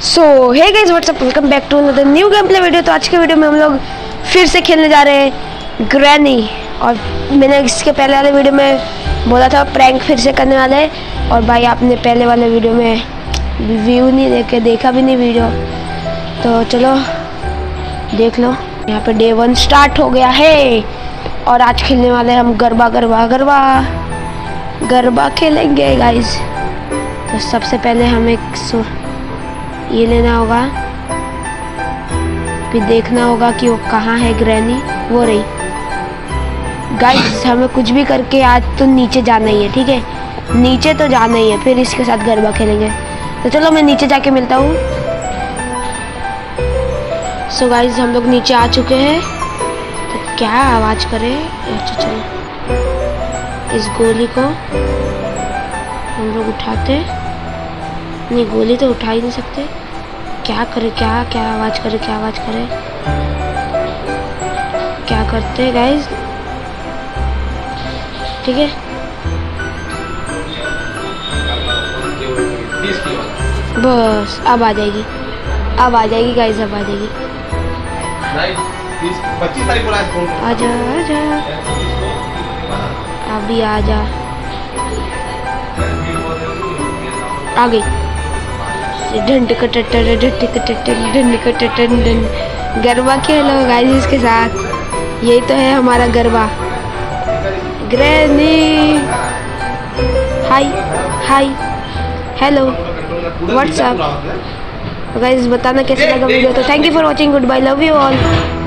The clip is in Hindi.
So hey guys what's up, welcome back to another new game play video. तो आज के वीडियो में हम लोग फिर से खेलने जा रहे हैं ग्रैनी। और मैंने इसके पहले वाले वीडियो में बोला था प्रैंक फिर से करने वाले हैं। और भाई आपने पहले वाले वीडियो में व्यू नहीं देखा भी नहीं वीडियो, तो चलो देख लो। यहाँ पे डे 1 स्टार्ट हो गया है और आज खेलने वाले हम गरबा खेलेंगे गाइस। तो सबसे पहले हमें ये लेना होगा, फिर देखना होगा कि वो कहाँ है ग्रैनी। वो रही गाइस। हमें कुछ भी करके आज तो नीचे जाना ही है, ठीक है? नीचे तो जाना ही है, फिर इसके साथ गरबा खेलेंगे। तो चलो मैं नीचे जाके मिलता हूँ। सो गाइस हम लोग नीचे आ चुके हैं। तो क्या आवाज़ करे? अच्छा चलो इस गोली को हम लोग उठाते। नहीं, गोली तो उठा ही नहीं सकते। क्या करे? क्या आवाज़ करे? क्या करते हैं गाइस? ठीक है, बस अब आ जाएगी गाइस, अब आ जाएगी। आजा अभी आजा, आ गई। गरबा खेलो गाइस इसके साथ। यही तो है हमारा garba. Granny hi hello what's up. Guys बताना कैसा लगा वीडियो। तो thank you for watching, good bye, love you all.